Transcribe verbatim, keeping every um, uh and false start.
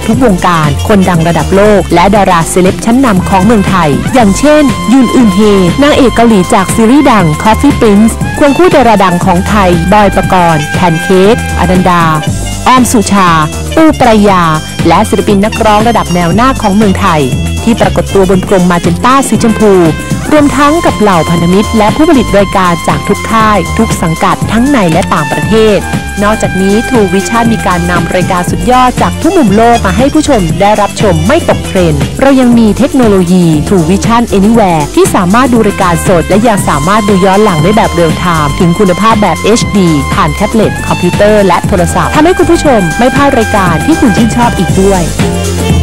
ทุกวงการคนดังระดับโลกและดาราเซเลบชั้นนำของเมืองไทยอย่างเช่นยุนอึนเฮนางเอกเกาหลีจากซีรีส์ดัง Coffee Prince ควงคู่ดาราดังของไทยบอยปกรณ์แพนเค้กอนันดาอ้อมสุชาปูปรายาและศิลปินนักร้องระดับแนวหน้าของเมืองไทยที่ปรากฏตัวบนพรมมาเจนต้าสีชมพูรวมทั้งกับเหล่าพันธมิตรและผู้ผลิตรายการจากทุกค่ายทุกสังกัดทั้งในและต่างประเทศนอกจากนี้ True Vision มีการนำรายการสุดยอดจากทุกมุมโลกมาให้ผู้ชมได้รับชมไม่ตกเทรนด์เรายังมีเทคโนโลยี True Vision Anywhere ที่สามารถดูรายการสดและยังสามารถดูย้อนหลังได้แบบเรียลไทม์ถึงคุณภาพแบบ เอช ดี ผ่านแท็บเล็ตคอมพิวเตอร์และโทรศัพท์ทำให้คุณผู้ชมไม่พลาดรายการที่คุณชื่นชอบอีกด้วย